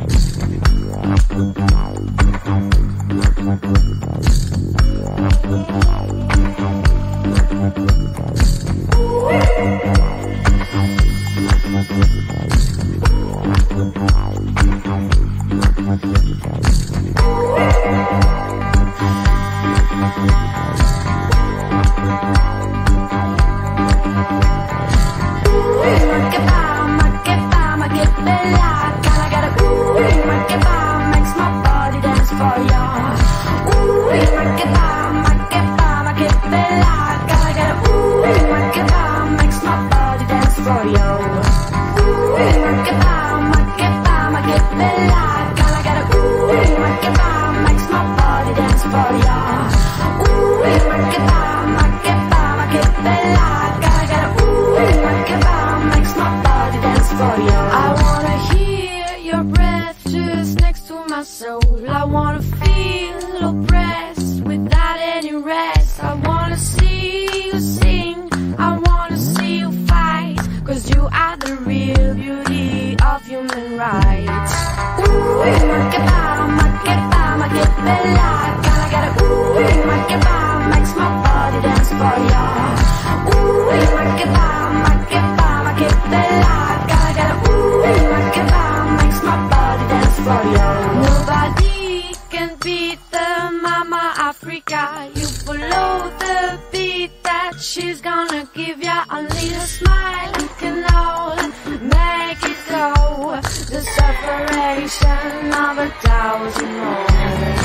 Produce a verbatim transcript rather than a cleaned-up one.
I wanna feel oppressed without any rest. I wanna see you sing, I wanna see you fight, 'cause you are the real beauty of human rights. Ooh, ma che fa, ma che fa, ma che bella. Gotta get a ooh, ma che fa, makes my body dance for ya. Ooh, ma che fa, ma che fa, ma che bella. Gotta get a ooh, ma che fa, makes my body dance for ya. Nobody can beat the Mama Africa. You follow the beat that she's gonna give ya. A little smile can all make it go. The separation of a thousand more.